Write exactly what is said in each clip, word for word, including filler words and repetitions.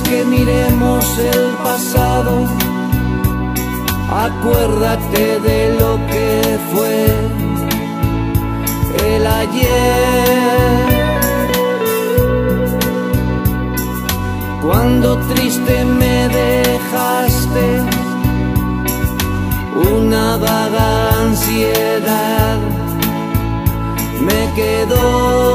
que miremos el pasado, acuérdate de lo que fue el ayer. Cuando triste me dejaste, una vaga ansiedad me quedó.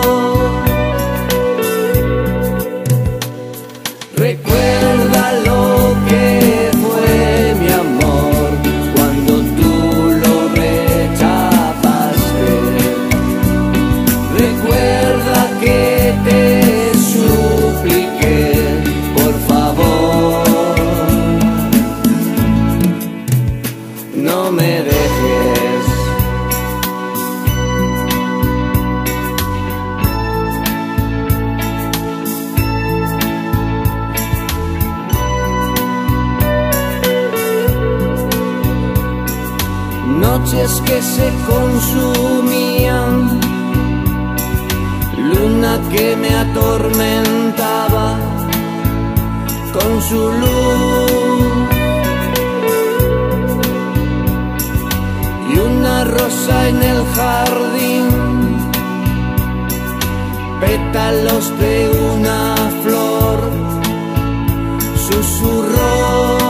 Recuerda lo que fue mi amor cuando tú lo rechazaste. Recuerda que te supliqué, por favor, no me dejes. Noches que se consumían, luna que me atormentaba con su luz, y una rosa en el jardín, pétalos de una flor, susurró.